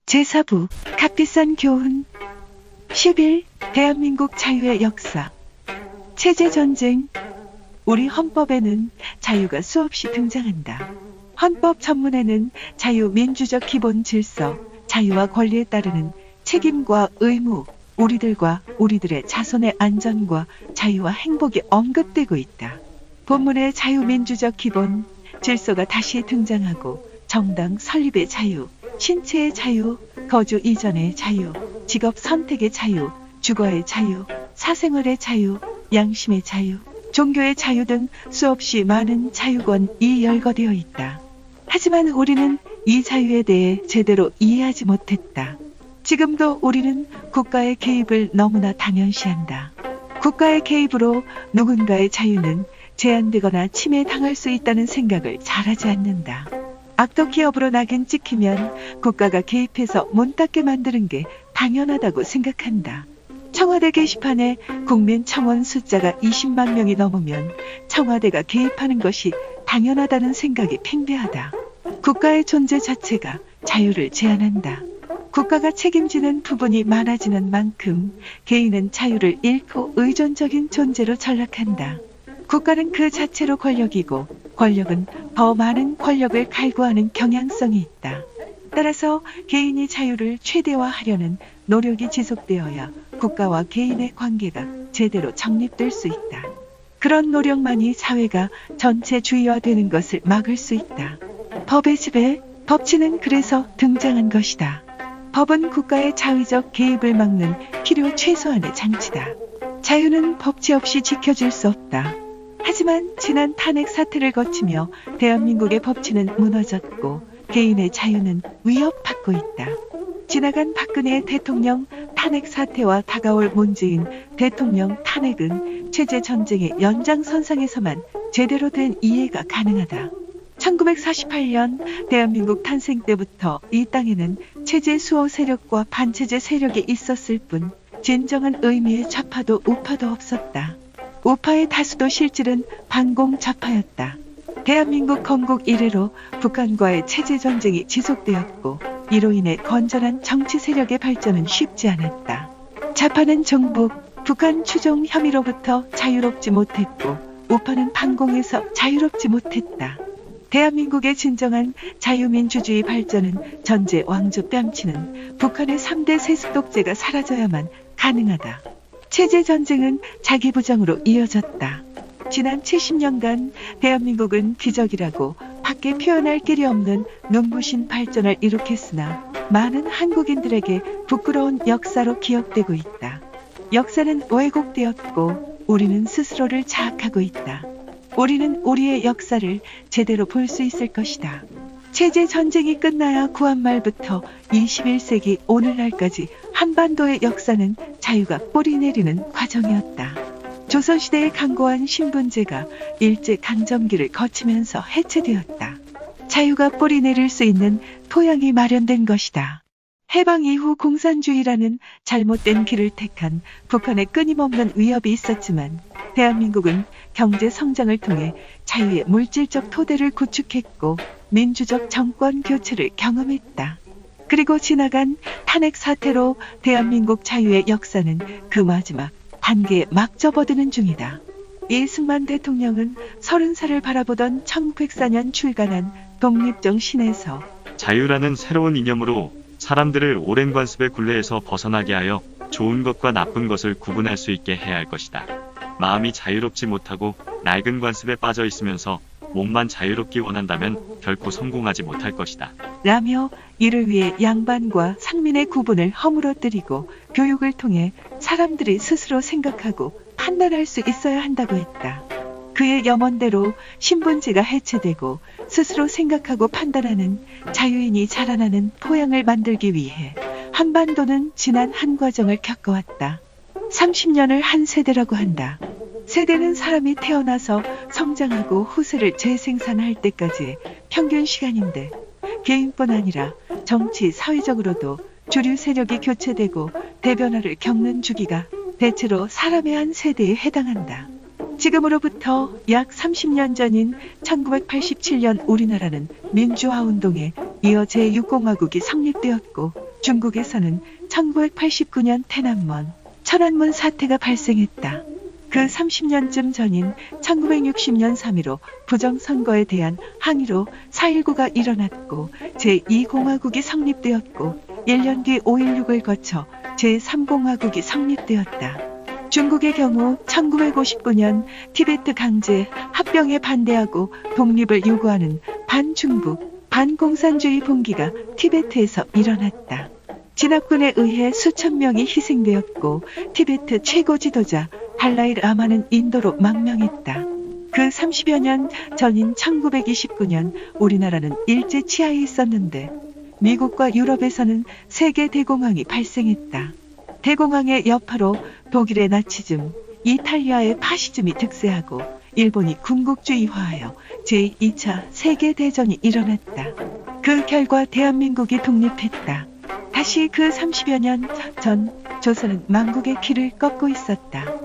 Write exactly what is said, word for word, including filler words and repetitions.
제사 부 값비싼 교훈 십일. 대한민국 자유의 역사. 체제전쟁. 우리 헌법에는 자유가 수없이 등장한다. 헌법 전문에는 자유민주적 기본 질서, 자유와 권리에 따르는 책임과 의무, 우리들과 우리들의 자손의 안전과 자유와 행복이 언급되고 있다. 본문의 자유민주적 기본 질서가 다시 등장하고 정당 설립의 자유, 신체의 자유, 거주 이전의 자유, 직업 선택의 자유, 주거의 자유, 사생활의 자유, 양심의 자유, 종교의 자유 등 수없이 많은 자유권이 열거되어 있다. 하지만 우리는 이 자유에 대해 제대로 이해하지 못했다. 지금도 우리는 국가의 개입을 너무나 당연시한다. 국가의 개입으로 누군가의 자유는 제한되거나 침해당할 수 있다는 생각을 잘하지 않는다. 악덕 기업으로 낙인 찍히면 국가가 개입해서 문 닫게 만드는 게 당연하다고 생각한다. 청와대 게시판에 국민 청원 숫자가 이십만 명이 넘으면 청와대가 개입하는 것이 당연하다는 생각이 팽배하다. 국가의 존재 자체가 자유를 제한한다. 국가가 책임지는 부분이 많아지는 만큼 개인은 자유를 잃고 의존적인 존재로 전락한다. 국가는 그 자체로 권력이고 권력은 더 많은 권력을 갈구하는 경향성이 있다. 따라서 개인이 자유를 최대화하려는 노력이 지속되어야 국가와 개인의 관계가 제대로 정립될 수 있다. 그런 노력만이 사회가 전체주의화되는 것을 막을 수 있다. 법의 지배, 법치는 그래서 등장한 것이다. 법은 국가의 자의적 개입을 막는 필요 최소한의 장치다. 자유는 법치 없이 지켜질 수 없다. 하지만 지난 탄핵 사태를 거치며 대한민국의 법치는 무너졌고 개인의 자유는 위협받고 있다. 지나간 박근혜 대통령 탄핵 사태와 다가올 문재인 대통령 탄핵은 체제 전쟁의 연장선상에서만 제대로 된 이해가 가능하다. 천구백사십팔 년 대한민국 탄생 때부터 이 땅에는 체제 수호 세력과 반체제 세력이 있었을 뿐 진정한 의미의 좌파도 우파도 없었다. 우파의 다수도 실질은 반공 좌파였다. 대한민국 건국 이래로 북한과의 체제 전쟁이 지속되었고 이로 인해 건전한 정치 세력의 발전은 쉽지 않았다. 좌파는 정북, 북한 추종 혐의로부터 자유롭지 못했고 우파는 반공에서 자유롭지 못했다. 대한민국의 진정한 자유민주주의 발전은 전제 왕조 뺨치는 북한의 삼 대 세습 독재가 사라져야만 가능하다. 체제 전쟁은 자기 부정으로 이어졌다. 지난 칠십 년간 대한민국은 기적이라고 밖에 표현할 길이 없는 눈부신 발전을 이룩했으나 많은 한국인들에게 부끄러운 역사로 기억되고 있다. 역사는 왜곡되었고 우리는 스스로를 자학하고 있다. 우리는 우리의 역사를 제대로 볼 수 있을 것이다. 체제 전쟁이 끝나야 구한말부터 이십일 세기 오늘날까지 한반도의 역사는 자유가 뿌리 내리는 과정이었다. 조선시대에 강고한 신분제가 일제강점기를 거치면서 해체되었다. 자유가 뿌리 내릴 수 있는 토양이 마련된 것이다. 해방 이후 공산주의라는 잘못된 길을 택한 북한의 끊임없는 위협이 있었지만 대한민국은 경제 성장을 통해 자유의 물질적 토대를 구축했고 민주적 정권 교체를 경험했다. 그리고 지나간 탄핵 사태로 대한민국 자유의 역사는 그 마지막 단계에 막 접어드는 중이다. 이승만 대통령은 서른 살을 바라보던 천구백사 년 출간한 독립정 신에서 자유라는 새로운 이념으로 사람들을 오랜 관습의 굴레에서 벗어나게 하여 좋은 것과 나쁜 것을 구분할 수 있게 해야 할 것이다. 마음이 자유롭지 못하고 낡은 관습에 빠져 있으면서 몸만 자유롭기 원한다면 결코 성공하지 못할 것이다. 라며 이를 위해 양반과 상민의 구분을 허물어뜨리고 교육을 통해 사람들이 스스로 생각하고 판단할 수 있어야 한다고 했다. 그의 염원대로 신분제가 해체되고 스스로 생각하고 판단하는 자유인이 자라나는 토양을 만들기 위해 한반도는 지난 한 과정을 겪어왔다. 삼십 년을 한 세대라고 한다. 세대는 사람이 태어나서 성장하고 후세를 재생산할 때까지의 평균 시간인데 개인뿐 아니라 정치, 사회적으로도 주류 세력이 교체되고 대변화를 겪는 주기가 대체로 사람의 한 세대에 해당한다. 지금으로부터 약 삼십 년 전인 천구백팔십칠 년 우리나라는 민주화 운동에 이어 제육 공화국이 성립되었고 중국에서는 천구백팔십구 년天安문, 천안문 사태가 발생했다. 그 삼십 년쯤 전인 천구백육십 년 삼 일오 부정선거에 대한 항의로 사 일구가 일어났고 제이 공화국이 성립되었고 일 년 뒤 오 일육을 거쳐 제삼 공화국이 성립되었다. 중국의 경우 천구백오십구 년 티베트 강제 합병에 반대하고 독립을 요구하는 반중국, 반공산주의 봉기가 티베트에서 일어났다. 진압군에 의해 수천 명이 희생되었고 티베트 최고 지도자 달라이 라마는 인도로 망명했다. 그 삼십여 년 전인 천구백이십구 년 우리나라는 일제 치하에 있었는데 미국과 유럽에서는 세계 대공황이 발생했다. 대공황의 여파로 독일의 나치즘, 이탈리아의 파시즘이 득세하고 일본이 군국주의화하여 제이 차 세계대전이 일어났다. 그 결과 대한민국이 독립했다. 다시 그 삼십여 년 전 조선은 망국의 길을 꺾고 있었다.